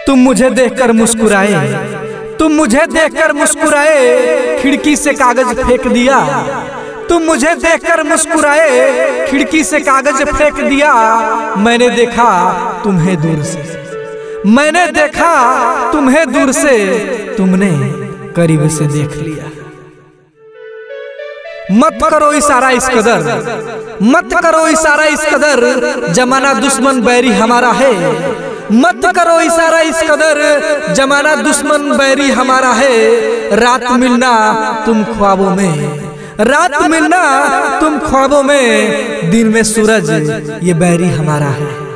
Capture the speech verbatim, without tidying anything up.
तुम मुझे देखकर मुस्कुराए, तुम मुझे देखकर मुस्कुराए, खिड़की से कागज फेंक दिया। तुम मुझे देखकर मुस्कुराए, खिड़की से कागज फेंक दिया। मैंने देखा तुम्हें दूर से, मैंने देखा तुम्हें दूर से, तुमने करीब से देख लिया। मत करो इशारा इस कदर, मत करो इशारा इस कदर, जमाना दुश्मन बैरी हमारा है। मत करो इशारा इस कदर, जमाना दुश्मन बैरी हमारा है। रात मिलना तुम ख्वाबों में, रात मिलना तुम ख्वाबों में, दिन में सूरज ये बैरी हमारा है।